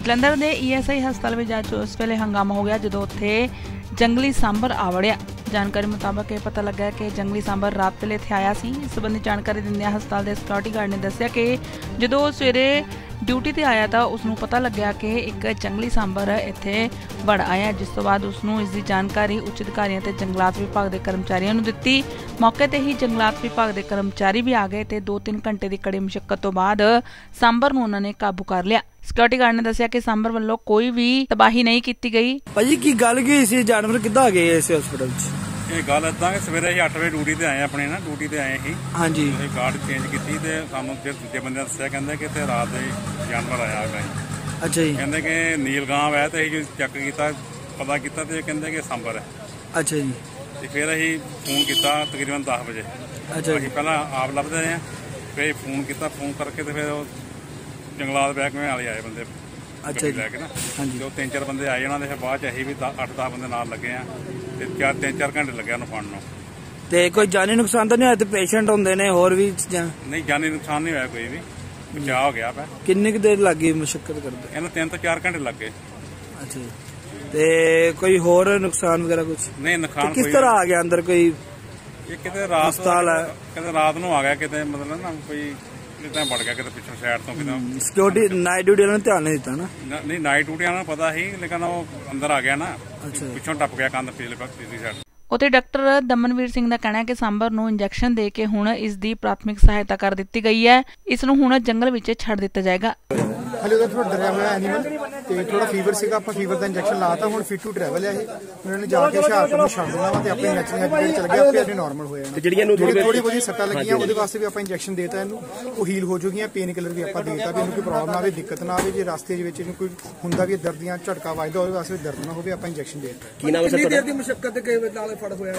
ਜਲੰਧਰ ਦੇ ESI ਹਸਪਤਾਲ ਵਿੱਚ ਅੱਜ ਉਸ ਵੇਲੇ ਹੰਗਾਮਾ ਹੋ ਗਿਆ ਜਦੋਂ ਉੱਥੇ जंगली सांबर आ वड़िया। जानकारी मुताबक यह पता लगा कि जंगली सांबर रात वेले इत्थे आया सी। इस संबंधी जानकारी दिंदे हस्पताल के सिक्योरिटी गार्ड ने दस्सिया कि जो सवेरे ड्यूटी ते आया था उसनूं पता लग्या कि एक जंगली सांबर इत्थे वड़ आया, जिस तो बाद उसनूं इसकी जानकारी उच्च अधिकारियों ते जंगलात विभाग के कर्मचारियों नूं दित्ती। मौके ते ही जंगलात विभाग के कर्मचारी भी आ गए ते 2-3 घंटे की कड़ी मुशक्कत तो बाद सांबर नूं उन्होंने काबू कर लिया। सिक्योरिटी गार्ड ने दस्सिया कि सांबर वालों कोई भी तबाही नहीं की गई। भाजी की गल की सी, जानवर किद्दां आ गए इस हॉस्पिटल च? ਇਹ ਗੱਲ ਇਦਾਂ ਕਿ ਸਵੇਰੇ ਅਸੀਂ 8 ਵਜੇ ਡਿਊਟੀ ਤੇ ਆਏ ਆਪਣੇ ਨਾ ਡਿਊਟੀ ਤੇ ਆਏ ਸੀ। ਹਾਂਜੀ ਇਹ ਗਾਰਡ ਚੇਂਜ ਕੀਤੀ ਤੇ ਸਾਨੂੰ ਫਿਰ ਦੂਜੇ ਬੰਦੇ ਨੇ ਦੱਸਿਆ, ਕਹਿੰਦੇ ਕਿ ਇੱਥੇ ਰਾਤ ਦੇ ਜਾਨਵਰ ਆਇਆ ਹੈਗਾ। ਅੱਛਾ ਜੀ। ਕਹਿੰਦੇ ਕਿ ਨੀਲਗਾਂਵ ਹੈ ਤੇ ਅਸੀਂ ਚੈੱਕ ਕੀਤਾ, ਪਤਾ ਕੀਤਾ ਤੇ ਕਹਿੰਦੇ ਕਿ ਸਾਂਬਰ ਹੈ। ਅੱਛਾ ਜੀ। ਤੇ ਫਿਰ ਅਸੀਂ ਫੋਨ ਕੀਤਾ ਤਕਰੀਬਨ 10 ਵਜੇ। ਅੱਛਾ ਅਸੀਂ ਪਹਿਲਾਂ ਆਪ ਲੱਭਦੇ ਰਹੇ, ਫਿਰ ਫੋਨ ਕੀਤਾ, ਫੋਨ ਕਰਕੇ ਤੇ ਫਿਰ ਉਹ ਜੰਗਲਾਤ ਮਹਿਕਮੇ ਵਾਲੇ ਆਏ ਬੰਦੇ। ਅੱਛਾ ਲੈ ਕੇ ਨਾ ਜੋ 3-4 ਬੰਦੇ ਆਏ ਉਹਨਾਂ ਦੇ ਫਿਰ ਬਾਅਦ ਚ ਅਸੀਂ ਵੀ 8-10 ਬੰਦੇ ਨਾਲ ਲੱਗੇ ਆ ਤੇ 3-4 ਘੰਟੇ ਲੱਗੇ ਉਹਨੂੰ ਫੜਨ ਨੂੰ। ਤੇ ਕੋਈ ਜਾਨੀ ਨੁਕਸਾਨ ਤਾਂ ਨਹੀਂ ਹੋਇਆ? ਤੇ ਪੇਸ਼ੈਂਟ ਹੁੰਦੇ ਨੇ ਹੋਰ ਵੀ ਚੀਜ਼ਾਂ? ਨਹੀਂ, ਜਾਨੀ ਨੁਕਸਾਨ ਨਹੀਂ ਹੋਇਆ, ਕੋਈ ਵੀ ਬਚਾਅ ਹੋ ਗਿਆ। ਕਿੰਨੀ ਕੁ ਦੇਰ ਲੱਗੀ ਮੁਸ਼ੱਕਤ ਕਰਦੇ? ਇਹਨੂੰ 3 ਤੋਂ 4 ਘੰਟੇ ਲੱਗੇ। ਅੱਛਾ ਜੀ। ਤੇ ਕੋਈ ਹੋਰ ਨੁਕਸਾਨ ਵਗੈਰਾ ਕੁਝ ਨਹੀਂ? ਨੁਕਸਾਨ ਕਿਸ ਤਰ੍ਹਾਂ ਆ ਗਿਆ ਅੰਦਰ? ਕੋਈ ਇਹ ਕਿਤੇ ਰਾਤ ਨੂੰ ਆ ਗਿਆ, ਕਿਤੇ ਮਤਲਬ ਨਾ ਕੋਈ ਕਿਤੇ ਵੜ ਗਿਆ, ਕਿਤੇ ਪਿੱਛੋਂ ਸਾਈਡ ਤੋਂ ਕਿਤੇ। ਸਿਕਿਉਰਿਟੀ ਨਾਈਟ ਡਿਊਟੀ ਵਾਲਿਆਂ ਨੇ ਧਿਆਨ ਨਹੀਂ ਦਿੱਤਾ ਨਾ? ਨਹੀਂ, ਨਾਈਟ ਡਿਊਟੀ ਵਾਲਿਆਂ ਨੂੰ ਪਤਾ ਸੀ, ਲੇਕਿਨ ਉਹ ਅੰਦਰ ਆ ਗਿਆ ਨਾ, ਪਿੱਛੋਂ ਟੱਪ ਗਿਆ ਕੰਧ ਪਿਛਲੀ ਸਾਈਡ। ਉੱਥੇ ਡਾਕਟਰ ਦਮਨਵੀਰ ਸਿੰਘ ਦਾ ਕਹਿਣਾ ਹੈ ਕਿ सांबर ਨੂੰ ਇੰਜੈਕਸ਼ਨ ਦੇ ਕੇ ਹੁਣ ਇਸ ਦੀ ਪ੍ਰਾਥਮਿਕ ਸਹਾਇਤਾ ਕਰ ਦਿੱਤੀ ਗਈ ਹੈ। ਇਸ ਨੂੰ ਹੁਣ ਜੰਗਲ ਵਿੱਚ ਛੱਡ ਦਿੱਤਾ ਜਾਏਗਾ। ਹਲੇ ਉਹਦਾ ਥੋੜਾ ਡਰਿਆ ਹੋਇਆ ਐਨੀਮਲ ਤੇ ਥੋੜਾ ਫੀਵਰ ਸੀਗਾ, ਆਪਾਂ ਫੀਵਰ ਦਾ ਇੰਜੈਕਸ਼ਨ ਲਾਤਾ। ਹੁਣ ਫਿਟ ਟੂ ਟਰੈਵਲ ਹੈ ਇਹ। ਉਹਨਾਂ ਨੇ ਜਾ ਕੇ ਹੁਸ਼ਿਆਰਪੁਰ ਨੂੰ ਛੱਡ ਦੇਣਾ ਵਾ ਤੇ ਆਪਣੇ ਨੈਚੁਰਲ ਹੈਬਿਟੇਟ ਚਲ ਗਿਆ, ਆਪੇ ਨਾਰਮਲ ਹੋ ਜਾਣਾ। ਜਿਹੜੀਆਂ ਥੋੜੀ ਬਹੁਤੀ ਸੱਟਾਂ ਲੱਗੀਆਂ ਉਹਦੇ ਵਾਸਤੇ ਵੀ ਆਪਾਂ ਇੰਜੈਕਸ਼ਨ ਦੇਤਾ ਇਹਨੂੰ, ਉਹ ਹੀਲ ਹੋ ਜੂਗੀਆਂ। ਪੇਨ ਕਿਲਰ ਵੀ ਆਪਾਂ ਦੇਤਾ ਵੀ ਇਹਨੂੰ ਕੋਈ ਪ੍ਰੋਬਲਮ ਨਾ ਆਵੇ, ਦਿੱਕਤ ਨਾ ਆਵੇ। ਜੇ ਰਸਤੇ ਦੇ ਵਿੱਚ ਇਹਨੂੰ ਕੋਈ ਹੁੰਦਾ ਵੀ ਦਰਦ ਜਾਂ ਝਟਕਾ ਵੱਜਦਾ ਉਹਦੇ ਵਾਸਤੇ ਦਰਦ ਨਾ ਹੋਵੇ, ਆਪਾਂ ਇੰਜੈਕਸ਼ਨ ਦੇਤਾ। ਕੀ ਨਾਮ ਹੈ ਸਰ? ਕਿੰਨੀ ਦੇਰ ਦੀ ਮੁਸ਼ੱਕਤ ਤੇ ਨਾਲ ਫੜ ਹੋਇਆ?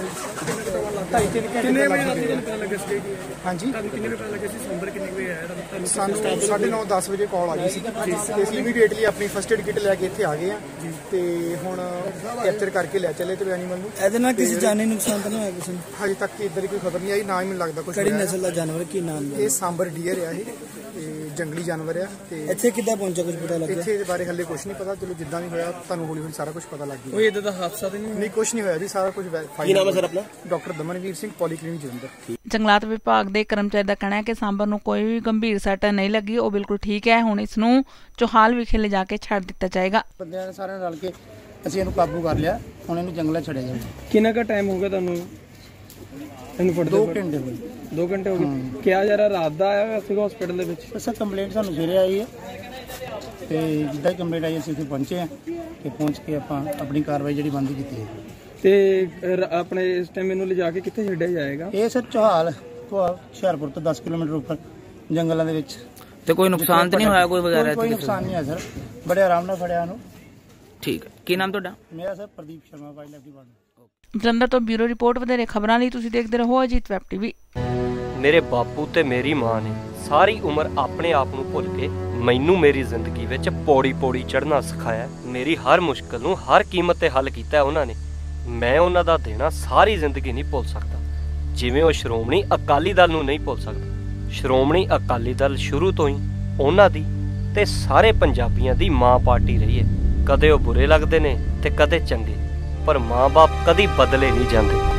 2.5-3 ਘੰਟੇ। ਹਾਂਜੀ, ਕਿੰਨੇ ਵਜੇ ਪਤਾ ਲੱਗਾ ਸੀ सांबर ਕਿੰਨੇ ਵਜੇ ਆਇਆ? ਸਾਨੂੰ 9:30-10 ਵਜੇ ਕਾਲ ਆ ਗਈ ਸੀ। ਅਸੀਂ ਇਮੀਡੀਏਟਲੀ ਆਪਣੀ ਫਸਟ ਏਡ ਕਿਟ ਲੈ ਕੇ ਇੱਥੇ ਆ ਗਏ ਆ ਤੇ ਹੁਣ ਕੈਪਚਰ ਕਰਕੇ ਲੈ ਚੱਲੇ ਤੇ ਐਨੀਮਲ ਨੂੰ। ਇਹਦੇ ਨਾਲ ਕਿਸੇ ਜਾਨੀ ਨੁਕਸਾਨ ਤਾਂ ਨਹੀਂ ਹੋਇਆ ਕਿਸੇ ਨੂੰ? ਹਜੇ ਤੱਕ ਇੱਧਰ ਕੋਈ ਖਬਰ ਨਹੀਂ ਆਈ, ਨਾ ਹੀ ਮੈਨੂੰ ਲੱਗਦਾ ਕੁਝ। ਕਿਹੜੀ ਨਸਲ ਦਾ ਜਾਨਵਰ? ਕੀ ਨਾਮ ਹੈ? ਇਹ सांबर ਡੀਅਰ ਆ, ਇਹ ਜੰਗਲੀ ਜਾਨਵਰ ਆ। ਤੇ ਇੱਥੇ ਕਿੱਦਾਂ ਪਹੁੰਚਿਆ, ਕੁਝ ਪਤਾ ਲੱਗਿਆ? ਇੱਥੇ ਦੇ ਬਾਰੇ ਹਲੇ ਕੁਝ ਨਹੀਂ ਪਤਾ। ਚਲੋ ਜਿੱਦਾਂ ਵੀ ਹੋਇਆ ਤੁਹਾਨੂੰ ਹੌਲੀ ਹੌਲੀ ਸਾਰਾ ਕੁਝ ਪਤਾ ਲੱਗ ਗਿਆ। ਕੋਈ ਇਦਾਂ ਦਾ ਹਾਦਸਾ ਤਾਂ ਨਹੀਂ? ਕੁਝ ਨਹੀਂ ਹੋਇਆ ਜੀ, ਸਾਰਾ ਕੁਝ। ਕੀ ਨਾਮ ਹੈ ਸਰ ਆਪਣਾ? Doctor Damanveer Singh, polyclinic Jalandhar. ਜੰਗਲਾਤ ਵਿਭਾਗ ਦੇ ਕਰਮਚਾਰੀ ਦਾ ਕਹਿਣਾ ਹੈ ਕਿ सांबर ਨੂੰ ਕੋਈ ਵੀ ਗੰਭੀਰ ਸੱਟ ਨਹੀਂ ਲੱਗੀ, ਉਹ ਬਿਲਕੁਲ ਠੀਕ ਹੈ। ਹੁਣ ਇਸ ਨੂੰ ਚੋਹਾਲ ਵਿਖੇ ਲਿਜਾ ਕੇ ਛੱਡ ਦਿੱਤਾ ਜਾਏਗਾ। ਬੰਦਿਆਂ ਨੇ ਸਾਰਿਆਂ ਰਲ ਕੇ ਅਸੀਂ ਇਹਨੂੰ ਕਾਬੂ ਕਰ ਲਿਆ। ਹੁਣ ਇਹਨੂੰ ਜੰਗਲਾਂ ਛੱਡਿਆ ਜਾਊਗਾ। ਕਿੰਨਾ ਕੁ ਟਾਈਮ ਹੋ ਗਿਆ ਤੁਹਾਨੂੰ ਇਹਨੂੰ ਫੜਦੇ? 2 ਘੰਟੇ ਹੋਏ। 2 ਘੰਟੇ ਹੋ ਗਏ। ਕਿਹਾ ਜਾ ਰਿਹਾ ਰਾਤ ਦਾ ਆਇਆ ਸੀਗਾ ਹਸਪੀਟਲ ਦੇ ਵਿੱਚ? ਸਰ ਕੰਪਲੇਂਟ ਸਾਨੂੰ ਸਵੇਰੇ ਆਈ ਹੈ ਤੇ ਜਿੱਦਾਂ ਹੀ ਕੰਪਲੇਂਟ ਆਈ ਅਸੀਂ ਇੱਥੇ ਪਹੁੰਚੇ ਆ ਤੇ ਪਹੁੰਚ ਕੇ ਆਪਾਂ ਆਪਣੀ ਕਾਰਵਾਈ ਜਿਹੜੀ ਬੰਦ ਕੀਤੀ ਹੈ। ਤੇ ਆਪਣੇ ਇਸ ਟਾਈਮ ਇਹਨੂੰ ਲਿਜਾ ਕੇ ਕਿੱਥੇ ਛੱਡਿਆ ਜਾਏਗਾ? ਇਹ ਸਰ ਚੋਹਾਲ ਹੁਸ਼ਿਆਰਪੁਰ ਤੋਂ 10 ਕਿਲੋਮੀਟਰ ਉੱਪਰ ਜੰਗਲਾਂ ਦੇ ਵਿੱਚ। ਤੇ ਕੋਈ ਨੁਕਸਾਨ ਤਾਂ ਨਹੀਂ ਹੋਇਆ ਕੋਈ ਵਗੈਰਾ? ਕੋਈ ਨੁਕਸਾਨ ਨਹੀਂ ਹੋਇਆ ਸਰ, ਬੜੇ ਆਰਾਮ ਨਾਲ ਫੜਿਆ ਉਹਨੂੰ। ਠੀਕ ਹੈ। ਕੀ ਨਾਮ ਤੁਹਾਡਾ? ਮੇਰਾ sir Pradeep Sharma, wild life department Jalandhar ਤੋਂ ਬਿਊਰੋ ਰਿਪੋਰਟ। ਵਧੇਰੇ ਖਬਰਾਂ ਲਈ ਤੁਸੀਂ ਦੇਖਦੇ ਰਹੋ ਅਜੀਤ ਵੈਬ ਟੀਵੀ। ਮੇਰੇ ਬਾਪੂ ਤੇ ਮੇਰੀ ਮਾਂ ਨੇ ਸਾਰੀ ਉਮਰ ਆਪਣੇ ਆਪ ਨੂੰ ਭੁੱਲ ਕੇ ਮੈਨੂੰ ਮੇਰੀ ਜ਼ਿੰਦਗੀ ਵਿੱਚ ਪੌੜੀ ਚੜ੍ਹਨਾ ਸਿਖਾਇਆ। ਮੇਰੀ ਹਰ ਮੁਸ਼ਕਲ ਨੂੰ ਹਰ ਕੀਮਤ ਤੇ ਹੱਲ ਕੀਤਾ ਉਹਨਾਂ ਨੇ। ਮੈਂ ਉਹਨਾਂ ਦਾ ਦੇਣਾ ਸਾਰੀ ਜ਼ਿੰਦਗੀ ਨਹੀਂ ਭੁੱਲ ਸਕਦਾ, ਜਿਵੇਂ ਉਹ ਸ਼੍ਰੋਮਣੀ ਅਕਾਲੀ ਦਲ ਨੂੰ ਨਹੀਂ ਭੁੱਲ ਸਕਦਾ। ਸ਼੍ਰੋਮਣੀ ਅਕਾਲੀ ਦਲ ਸ਼ੁਰੂ ਤੋਂ ਹੀ ਉਹਨਾਂ ਦੀ ਤੇ ਸਾਰੇ ਪੰਜਾਬੀਆਂ ਦੀ ਮਾਂ ਪਾਰਟੀ ਰਹੀ ਹੈ। ਕਦੇ ਉਹ ਬੁਰੇ ਲੱਗਦੇ ਨੇ ਤੇ ਕਦੇ ਚੰਗੇ, ਪਰ ਮਾਂ-ਬਾਪ ਕਦੀ ਬਦਲੇ ਨਹੀਂ ਜਾਂਦੇ।